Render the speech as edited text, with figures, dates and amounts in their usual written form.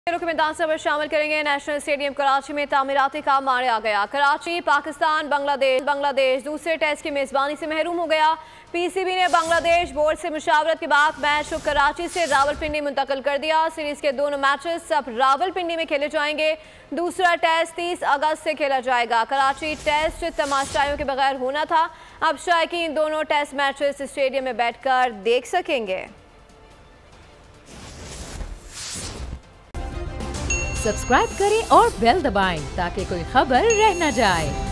रुख में दांसवर शामिल करेंगे। नेशनल स्टेडियम कराची में तामीराती काम मारे आ गया। कराची पाकिस्तान बांग्लादेश दूसरे टेस्ट की मेजबानी से महरूम हो गया। पीसीबी ने बांग्लादेश बोर्ड से मुशावरत के बाद मैच को कराची से रावलपिंडी मुंतकिल कर दिया। सीरीज के दोनों मैचेस अब रावलपिंडी में खेले जाएंगे। दूसरा टेस्ट 30 अगस्त से खेला जाएगा। कराची टेस्ट तमाशाइयों के बगैर होना था, अब शायकीन दोनों टेस्ट मैचेस स्टेडियम में बैठकर देख सकेंगे। सब्सक्राइब करें और बेल दबाएं ताकि कोई खबर रह न जाए।